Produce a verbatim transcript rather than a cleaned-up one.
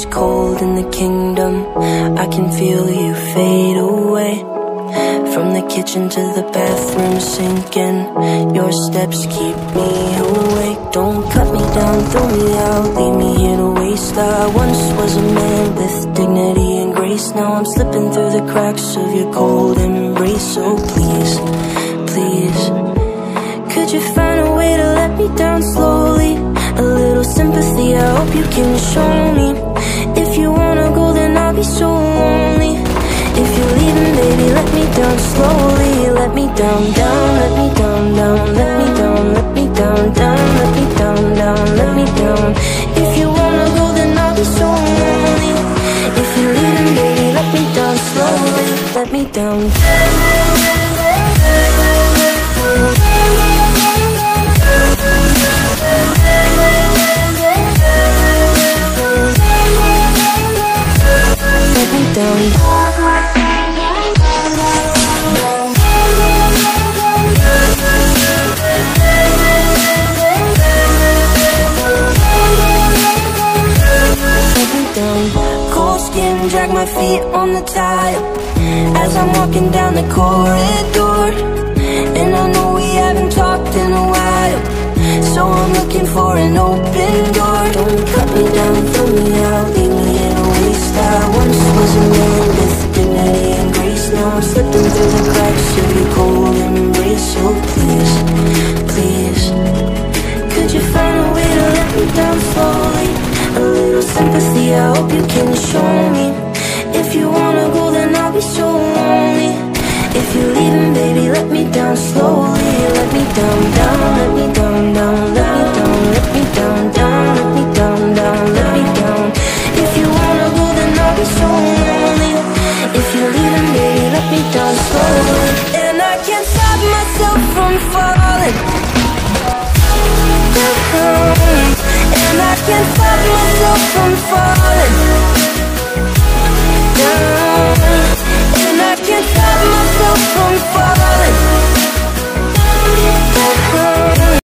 it's cold in the kingdom. I can feel you fade away. From the kitchen to the bathroom sinking, your steps keep me awake. Don't cut me down, throw me out, leave me here to waste. I once was a man with dignity and grace. Now I'm slipping through the cracks of your cold embrace. So please, please, could you find a way to let me down slowly? A little sympathy, I hope you can show me. If you wanna go, then I'll be so lonely. If you're leaving, baby, let me down slowly. Let me down, down, let me down, down, let me down, let me down, down, let me down, down, let me down. If you wanna go, then I'll be so lonely. If you're leaving, baby, let me down slowly. Let me down. Let me down. Cold skin, drag my feet on the tile as I'm walking down the corridor. And I know we haven't talked in a while, so I'm looking for an open door. Don't cut me down, throw me out, leave me in a waste. I once was a man with dignity and grace. Now I'm slipping through the cracks of your cold embrace. So please, please, could you find a way to let me down slowly? A little sympathy, I hope you can show me. If you wanna go, then I'll be so lonely. If you're leaving, baby, let me down.